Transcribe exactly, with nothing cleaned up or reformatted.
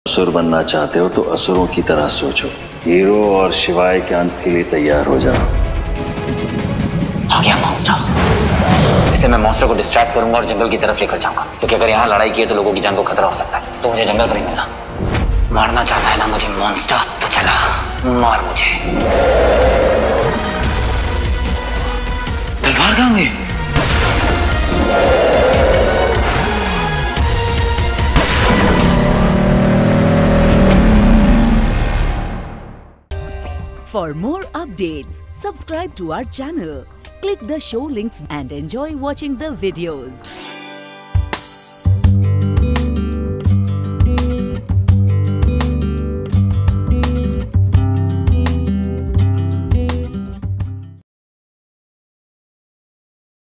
असुर बनना चाहते हो तो असुरों की तरह सोचो। हीरो और शिवाय के अंत के लिए तैयार हो जाओ। आ गया मॉन्स्टर। इसे मैं मॉन्स्टर को डिस्ट्रैक्ट करूंगा और जंगल की तरफ लेकर जाऊंगा, क्योंकि अगर यहाँ लड़ाई की है तो लोगों की जान को खतरा हो सकता है। तो मुझे जंगल पर ही मिलना। मारना चाहता है ना मुझे मॉन्स्टर, तो चला मार मुझे। तलवार कहाँ गई? For more updates, subscribe to our channel, click the show links and enjoy watching the videos.